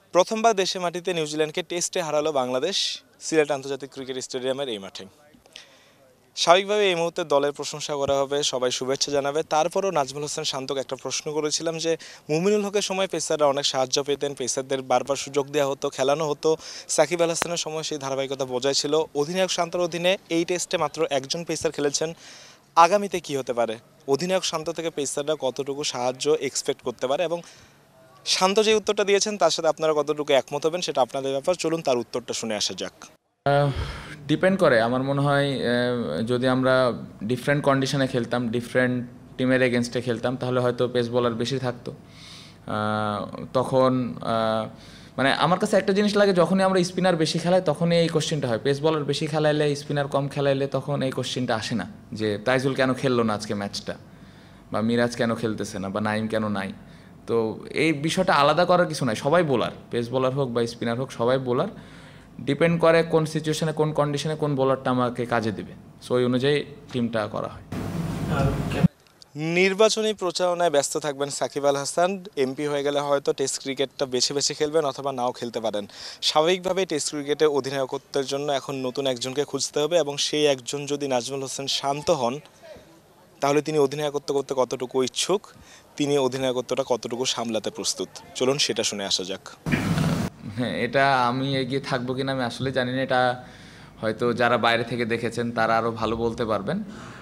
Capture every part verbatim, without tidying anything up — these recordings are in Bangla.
প্রথমবার দেশে মাটিতে নিউজিল্যান্ডকে টেস্টে হারালো বাংলাদেশ সিলেট আন্তর্জাতিক ক্রিকেট স্টেডিয়ামের এই মাঠে। স্বাভাবিকভাবে এই মুহূর্তে দলের প্রশংসা করা হবে, সবাই শুভেচ্ছা জানাবে। তারপরও নাজমুল হোসেন শান্তকে একটা প্রশ্ন করেছিলাম যে মুমিনুল হকের সময় পেসাররা অনেক সাহায্য পেতেন, পেসারদের বারবার সুযোগ দেওয়া হতো, খেলানো হতো। সাকিব আল হাসানের সময় সেই ধারাবাহিকতা বজায় ছিল। অধিনায়ক শান্তর অধীনে এই টেস্টে মাত্র একজন পেসার খেলেছেন। আগামীতে কি হতে পারে, অধিনায়ক শান্ত থেকে পেসাররা কতটুকু সাহায্য এক্সপেক্ট করতে পারে এবং শান্ত যে উত্তরটা দিয়েছেন তার সাথে আপনারা কতটুকু একমত হবেন সেটা আপনাদের ব্যাপার। চলুন তার উত্তরটা শুনে আসা যাক। ডিপেন্ড করে। আমার মনে হয় যদি আমরা ডিফারেন্ট কন্ডিশনে খেলতাম, ডিফারেন্ট টিমের এগেনস্টে খেলতাম, তাহলে হয়তো পেস বলার বেশি থাকতো। তখন মানে আমার কাছে একটা জিনিস লাগে, যখনই আমরা স্পিনার বেশি খেলাই তখনই এই কোশ্চেনটা হয়। পেস বলার বেশি খেলাইলে, স্পিনার কম খেলাইলে তখন এই কোশ্চেনটা আসে না যে তাইজুল কেন খেললো না আজকে ম্যাচটা, বা মিরাজ কেন খেলতেছে না, বা নাইম কেন নাই। তো এই বিষয়টা আলাদা করার কিছু নাই, সবাই বোলার, পেস বোলার হোক বা স্পিনার হোক সবাই বোলার। ডিপেন্ড করে কোন সিচুয়েশনে, কোন কন্ডিশনে কোন বোলারটা আমাকে কাজে দেবে, সো ওই অনুযায়ী টিমটা করা হয়। নির্বাচনী প্রচারণায় ব্যস্ত থাকবেন সাকিব আল হাসান। এমপি হয়ে গেলে হয়তো টেস্ট ক্রিকেটটা বেছে বেছে খেলবেন অথবা নাও খেলতে পারেন। স্বাভাবিকভাবে টেস্ট ক্রিকেটে অধিনায়কত্বের জন্য এখন নতুন একজনকে খুঁজতে হবে এবং সেই একজন যদি নাজমুল হোসেন শান্ত হন তাহলে তিনি অধিনায়কত্ব করতে কতটুকু ইচ্ছুক, তিনি অধিনায়কত্বটা কতটুকু সামলাতে প্রস্তুত, চলুন সেটা শুনে আসা যাক। হ্যাঁ, এটা আমি এগিয়ে থাকবো কিনা আমি আসলে জানি না। এটা হয়তো যারা বাইরে থেকে দেখেছেন তারা আরও ভালো বলতে পারবেন।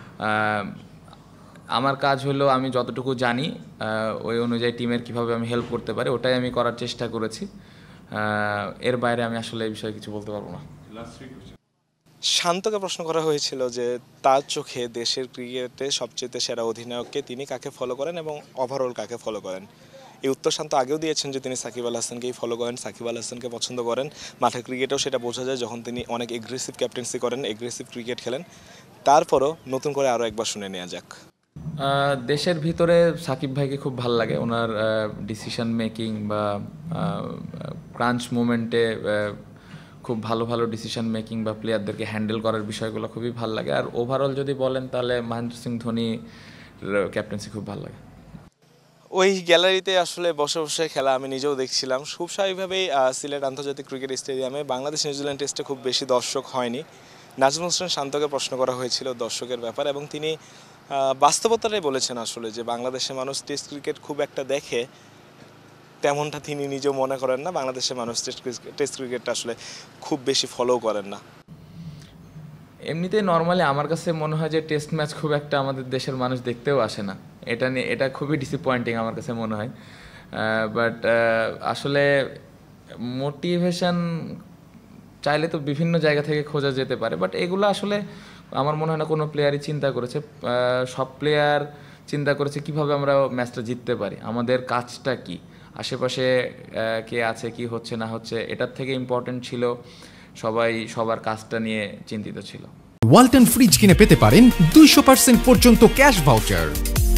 আমার কাজ হলো আমি যতটুকু জানি ওই অনুযায়ী টিমের কিভাবে আমি হেল্প করতে পারি ওটাই আমি করার চেষ্টা করেছি। এর বাইরে আমি আসলে এই বিষয়ে কিছু বলতে পারবো না। শান্তকে প্রশ্ন করা হয়েছিল যে তার চোখে দেশের ক্রিকেটে সবচেয়ে সেরা অধিনায়ককে, তিনি কাকে ফলো করেন এবং ওভারঅল কাকে ফলো করেন। এই উত্তর শান্ত আগেও দিয়েছেন যে তিনি সাকিব আল হাসানকেই ফলো করেন, সাকিব আল হাসানকে পছন্দ করেন। মাঠের ক্রিকেটেও সেটা বোঝা যায় যখন তিনি অনেক এগ্রেসিভ ক্যাপ্টেন্সি করেন, এগ্রেসিভ ক্রিকেট খেলেন। তারপরও নতুন করে আরও একবার শুনে নেওয়া যাক। দেশের ভিতরে সাকিব ভাইকে খুব ভালো লাগে, ওনার ডিসিশন মেকিং বা ক্রাঞ্চ মোমেন্টে খুব ভালো ভালো ডিসিশন মেকিং বা প্লেয়ারদেরকে হ্যান্ডেল করার বিষয়গুলো খুবই ভালো লাগে। আর ওভারঅল যদি বলেন তাহলে মহেন্দ্র সিং ধোনির ক্যাপ্টেন্সি খুব ভালো লাগে। ওই গ্যালারিতে আসলে বসে বসে খেলা আমি নিজেও দেখছিলাম। খুব স্বাভাবিকভাবেই সিলেট আন্তর্জাতিক ক্রিকেট স্টেডিয়ামে বাংলাদেশ নিউজিল্যান্ড টেস্টে খুব বেশি দর্শক হয়নি। নাজমুল হোসেন শান্তকে প্রশ্ন করা হয়েছিল দর্শকের ব্যাপার এবং তিনি বাস্তবতাটাই বলেছেন আসলে যে বাংলাদেশের মানুষ টেস্ট ক্রিকেট খুব একটা দেখে তেমনটা তিনি নিজেও মনে করেন না। বাংলাদেশের মানুষ টেস্ট টেস্ট ক্রিকেটটা আসলে খুব বেশি ফলো করেন না। এমনিতেই নর্মালি আমার কাছে মনে হয় যে টেস্ট ম্যাচ খুব একটা আমাদের দেশের মানুষ দেখতেও আসে না। এটা নিয়ে এটা খুবই ডিসঅ্যাপয়েন্টিং আমার কাছে মনে হয়। বাট আসলে মোটিভেশন চাইলে তো বিভিন্ন জায়গা থেকে খোঁজা যেতে পারে, বাট এগুলো আসলে আমার মনে হয় না কোনো প্লেয়ারই চিন্তা করেছে। সব প্লেয়ার চিন্তা করেছে কিভাবে আমরা ম্যাচটা জিততে পারি, আমাদের কাজটা কি, আশেপাশে কে আছে, কি হচ্ছে না হচ্ছে, এটার থেকে ইম্পর্টেন্ট ছিল সবাই সবার কাজটা নিয়ে চিন্তিত ছিল। ওয়ালটন ফ্রিজ কিনে পেতে পারেন দুইশো পার্সেন্ট পর্যন্ত ক্যাশ ভাউচার।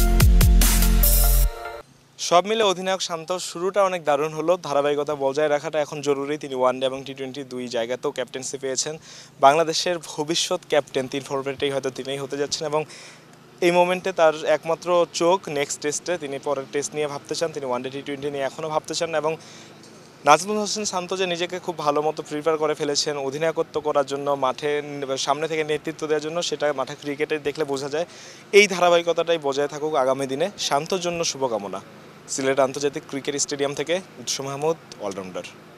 সব মিলে অধিনায়ক শান্ত শুরুটা অনেক দারুণ হলো। ধারাবাহিকতা বজায় রাখাটা এখন জরুরি। তিনি ওয়ানডে এবং টি টোয়েন্টি দুই জায়গাতেও ক্যাপ্টেন্সি পেয়েছেন। বাংলাদেশের ভবিষ্যৎ ক্যাপ্টেন তিন ফরম্যাটেই হয়তো তিনিই হতে যাচ্ছেন এবং এই মোমেন্টে তার একমাত্র চোখ নেক্সট টেস্টে। তিনি পরের টেস্ট নিয়ে ভাবতে চান, তিনি ওয়ানডে টি টোয়েন্টি নিয়ে এখনও ভাবতে চান এবং নাজমুল হোসেন শান্ত যে নিজেকে খুব ভালো মতো প্রিপেয়ার করে ফেলেছেন অধিনায়কত্ব করার জন্য, মাঠে সামনে থেকে নেতৃত্ব দেওয়ার জন্য, সেটা মাঠে ক্রিকেটে দেখলে বোঝা যায়। এই ধারাবাহিকতাটাই বজায় থাকুক আগামী দিনে। শান্তর জন্য শুভকামনা। সিলেট আন্তর্জাতিক ক্রিকেট স্টেডিয়াম থেকে উৎস মাহমুদ, অলরাউন্ডার।